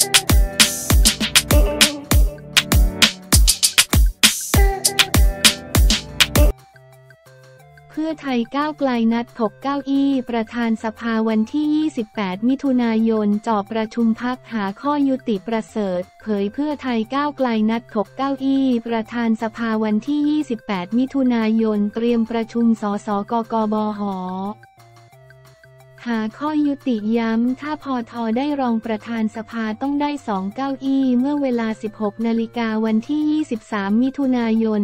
เพื่อไทยก้าวไกลนัดถกเก้าอี้ประธานสภาวันที่ 28 มิถุนายนจ่อประชุมพรรคหาข้อยุติประเสริฐเผยเพื่อไทยก้าวไกลนัดถกเก้าอี้ประธานสภาวันที่ 28 มิถุนายนเตรียมประชุมสสกกบห.หาข้อยุติย้ำถ้าพท.ได้รองประธานสภาต้องได้2เก้าอี้เมื่อเวลา 16 นาฬิกาวันที่ 23 มิถุนายน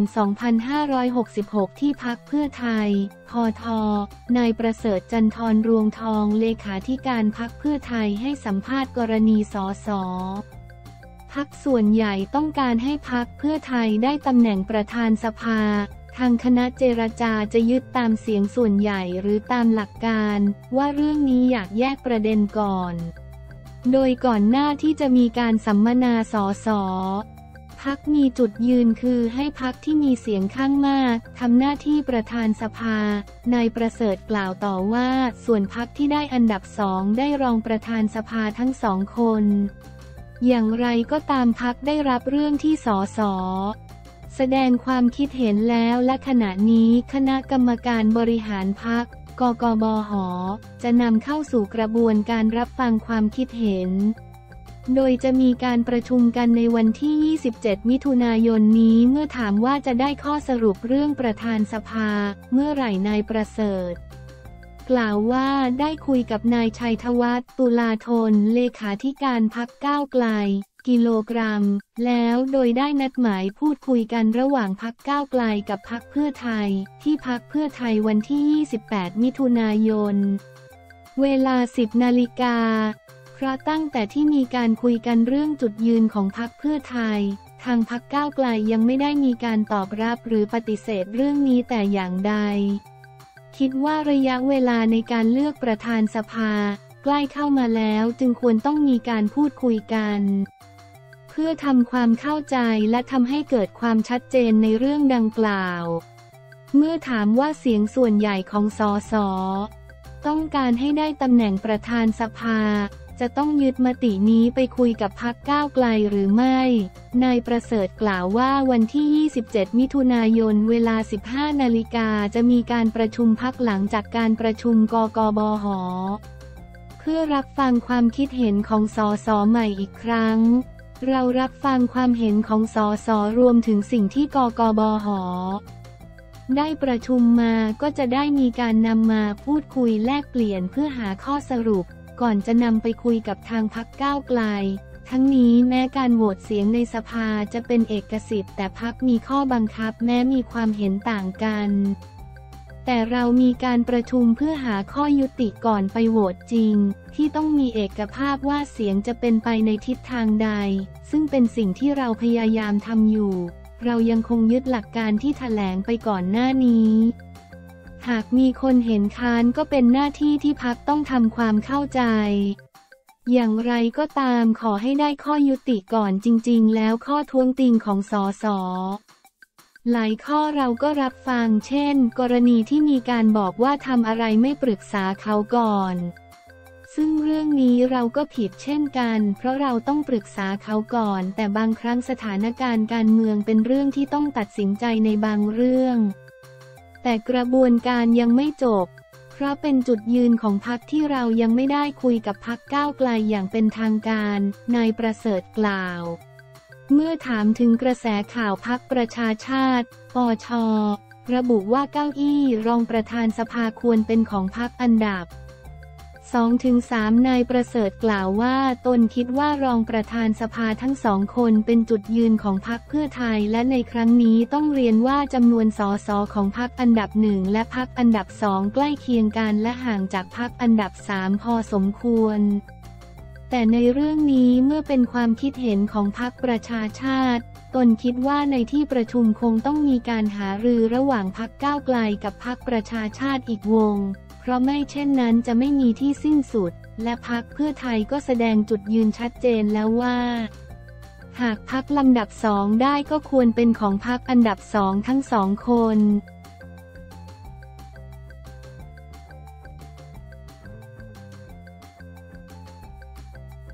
2566 ที่พรรคเพื่อไทย พท.นายประเสริฐจันทร์รวงทองเลขาธิการพรรคเพื่อไทยให้สัมภาษณ์กรณีสส.พรรคส่วนใหญ่ต้องการให้พรรคเพื่อไทยได้ตำแหน่งประธานสภาทางคณะเจรจาจะยึดตามเสียงส่วนใหญ่หรือตามหลักการว่าเรื่องนี้อยากแยกประเด็นก่อนโดยก่อนหน้าที่จะมีการสัมมนาสส.พรรคมีจุดยืนคือให้พรรคที่มีเสียงข้างมากทำหน้าที่ประธานสภานายประเสริฐกล่าวต่อว่าส่วนพรรคที่ได้อันดับ2ได้รองประธานสภาทั้ง2คนอย่างไรก็ตามพรรคได้รับเรื่องที่สส.แสดงความคิดเห็นแล้วและขณะนี้คณะกรรมการบริหารพรรคกกบห.จะนำเข้าสู่กระบวนการรับฟังความคิดเห็นโดยจะมีการประชุมกันในวันที่ 27 มิถุนายนนี้เมื่อถามว่าจะได้ข้อสรุปเรื่องประธานสภาเมื่อไหร่นายประเสริฐกล่าวว่าได้คุยกับนายชัยธวัฒน์ตุลาธนเลขาธิการพรรคก้าวไกลกิโลกรัมแล้วโดยได้นัดหมายพูดคุยกันระหว่างพรรคก้าวไกลกับพรรคเพื่อไทยที่พรรคเพื่อไทยวันที่ 28 มิถุนายนเวลา 10 นาฬิกาเพราะตั้งแต่ที่มีการคุยกันเรื่องจุดยืนของพรรคเพื่อไทยทางพรรคก้าวไกลยังไม่ได้มีการตอบรับหรือปฏิเสธเรื่องนี้แต่อย่างใดคิดว่าระยะเวลาในการเลือกประธานสภาใกล้เข้ามาแล้วจึงควรต้องมีการพูดคุยกันเพื่อทำความเข้าใจและทำให้เกิดความชัดเจนในเรื่องดังกล่าวเมื่อถามว่าเสียงส่วนใหญ่ของสส.ต้องการให้ได้ตำแหน่งประธานสภาจะต้องยึดมตินี้ไปคุยกับพรรคก้าวไกลหรือไม่นายประเสริฐกล่าวว่าวันที่ 27 มิถุนายนเวลา 15 นาฬิกาจะมีการประชุมพรรคหลังจากการประชุมกกบห.เพื่อรับฟังความคิดเห็นของสส.ใหม่อีกครั้งเรารับฟังความเห็นของสส.รวมถึงสิ่งที่กกบห.ได้ประชุมมาก็จะได้มีการนำมาพูดคุยแลกเปลี่ยนเพื่อหาข้อสรุปก่อนจะนำไปคุยกับทางพรรคก้าวไกลทั้งนี้แม้การโหวตเสียงในสภาจะเป็นเอกสิทธิ์แต่พรรคมีข้อบังคับแม้มีความเห็นต่างกันแต่เรามีการประชุมเพื่อหาข้อยุติก่อนไปโหวตจริงที่ต้องมีเอกภาพว่าเสียงจะเป็นไปในทิศทางใดซึ่งเป็นสิ่งที่เราพยายามทำอยู่เรายังคงยึดหลักการที่แถลงไปก่อนหน้านี้หากมีคนเห็นค้านก็เป็นหน้าที่ที่พรรคต้องทำความเข้าใจอย่างไรก็ตามขอให้ได้ข้อยุติก่อนจริงๆแล้วข้อท้วงติงของสส.หลายข้อเราก็รับฟังเช่นกรณีที่มีการบอกว่าทำอะไรไม่ปรึกษาเขาก่อนซึ่งเรื่องนี้เราก็ผิดเช่นกันเพราะเราต้องปรึกษาเขาก่อนแต่บางครั้งสถานการณ์การเมืองเป็นเรื่องที่ต้องตัดสินใจในบางเรื่องแต่กระบวนการยังไม่จบเพราะเป็นจุดยืนของพรรคที่เรายังไม่ได้คุยกับพรรคก้าวไกลอย่างเป็นทางการนายประเสริฐกล่าวเมื่อถามถึงกระแสข่าวพรรคประชาชาติปช.ระบุว่าเก้าอี้รองประธานสภาควรเป็นของพรรคอันดับ 2-3 นายประเสริฐกล่าวว่าตนคิดว่ารองประธานสภาทั้ง2 คนเป็นจุดยืนของพรรคเพื่อไทยและในครั้งนี้ต้องเรียนว่าจำนวนสสของพรรคอันดับ1และพรรคอันดับ2ใกล้เคียงกันและห่างจากพรรคอันดับ3พอสมควรแต่ในเรื่องนี้เมื่อเป็นความคิดเห็นของพรรคประชาชาติตนคิดว่าในที่ประชุมคงต้องมีการหารือระหว่างพรรคก้าวไกลกับพรรคประชาชาติอีกวงเพราะไม่เช่นนั้นจะไม่มีที่สิ้นสุดและพรรคเพื่อไทยก็แสดงจุดยืนชัดเจนแล้วว่าหากพรรคลำดับ2ได้ก็ควรเป็นของพรรคอันดับ2ทั้ง2 คน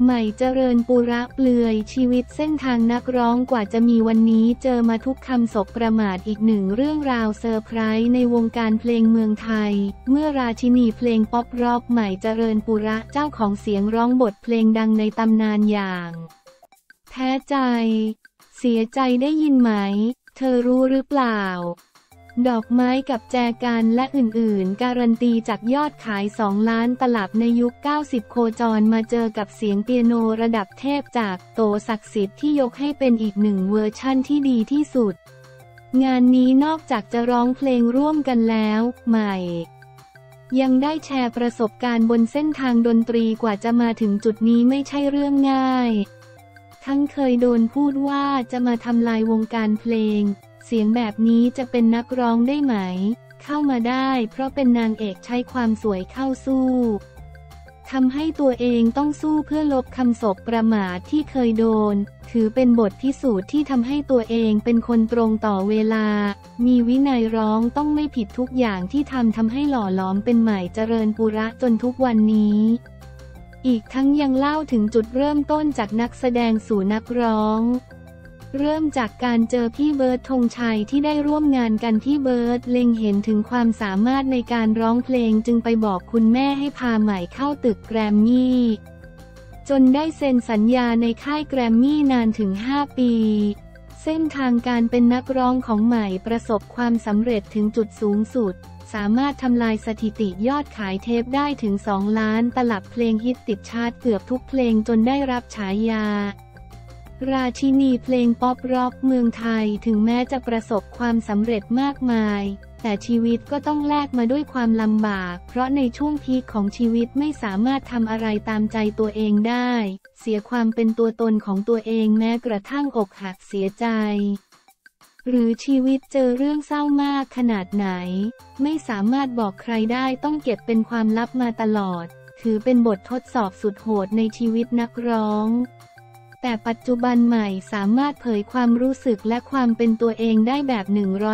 ใหม่เจริญปุระเปลือยชีวิตเส้นทางนักร้องกว่าจะมีวันนี้เจอมาทุกคำสบประมาทอีกหนึ่งเรื่องราวเซอร์ไพรส์ในวงการเพลงเมืองไทยเมื่อราชินีเพลงป๊อปร็อกใหม่เจริญปุระเจ้าของเสียงร้องบทเพลงดังในตำนานอย่างแพ้ใจเสียใจได้ยินไหมเธอรู้หรือเปล่าดอกไม้กับแจกันและอื่นๆการันตีจากยอดขาย2 ล้านตลับในยุค90โคจรมาเจอกับเสียงเปียโนระดับเทพจากโตศักดิ์สิทธิ์ที่ยกให้เป็นอีกหนึ่งเวอร์ชั่นที่ดีที่สุดงานนี้นอกจากจะร้องเพลงร่วมกันแล้วใหม่ยังได้แชร์ประสบการณ์บนเส้นทางดนตรีกว่าจะมาถึงจุดนี้ไม่ใช่เรื่องง่ายทั้งเคยโดนพูดว่าจะมาทำลายวงการเพลงเสียงแบบนี้จะเป็นนักร้องได้ไหมเข้ามาได้เพราะเป็นนางเอกใช้ความสวยเข้าสู้ทำให้ตัวเองต้องสู้เพื่อลบคำสบประมาทที่เคยโดนถือเป็นบทพิสูจน์ที่ทำให้ตัวเองเป็นคนตรงต่อเวลามีวินัยร้องต้องไม่ผิดทุกอย่างที่ทำให้หล่อหลอมเป็นใหม่เจริญปุระจนทุกวันนี้อีกทั้งยังเล่าถึงจุดเริ่มต้นจากนักแสดงสู่นักร้องเริ่มจากการเจอพี่เบิร์ดธงชัยที่ได้ร่วมงานกันที่เบิร์ดเล็งเห็นถึงความสามารถในการร้องเพลงจึงไปบอกคุณแม่ให้พาใหม่เข้าตึกแกรมมี่จนได้เซ็นสัญญาในค่ายแกรมมี่นานถึง5 ปีเส้นทางการเป็นนักร้องของใหม่ประสบความสำเร็จถึงจุดสูงสุดสามารถทำลายสถิติยอดขายเทปได้ถึง2 ล้านตลับเพลงฮิตติดชาร์ตเกือบทุกเพลงจนได้รับฉายาราชินีเพลงป๊อปร็อกเมืองไทยถึงแม้จะประสบความสำเร็จมากมายแต่ชีวิตก็ต้องแลกมาด้วยความลำบากเพราะในช่วงพีคของชีวิตไม่สามารถทำอะไรตามใจตัวเองได้เสียความเป็นตัวตนของตัวเองแม้กระทั่งอกหักเสียใจหรือชีวิตเจอเรื่องเศร้ามากขนาดไหนไม่สามารถบอกใครได้ต้องเก็บเป็นความลับมาตลอดถือเป็นบททดสอบสุดโหดในชีวิตนักร้องแต่ปัจจุบันใหม่สามารถเผยความรู้สึกและความเป็นตัวเองได้แบบ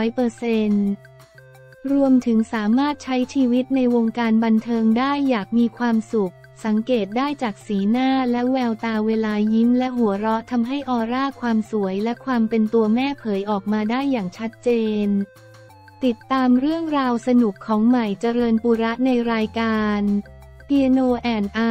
100%รวมถึงสามารถใช้ชีวิตในวงการบันเทิงได้อย่างมีความสุขสังเกตได้จากสีหน้าและแววตาเวลายิ้มและหัวเราะทำให้ออร่าความสวยและความเป็นตัวแม่เผยออกมาได้อย่างชัดเจนติดตามเรื่องราวสนุกของใหม่เจริญปุระในรายการเปียโนแอนด์ไอ